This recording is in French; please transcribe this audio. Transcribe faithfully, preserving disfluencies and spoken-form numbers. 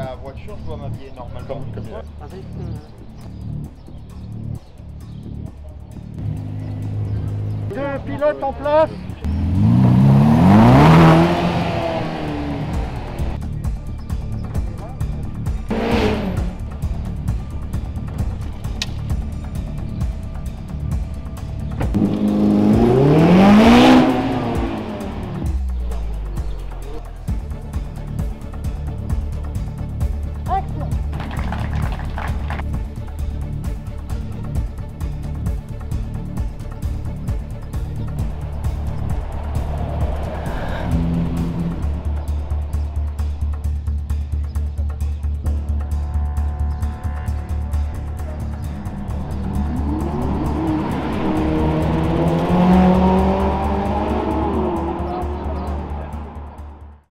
la voiture, je dois m'habiller normalement. Comme ça. Avec, euh... Deux pilotes en place.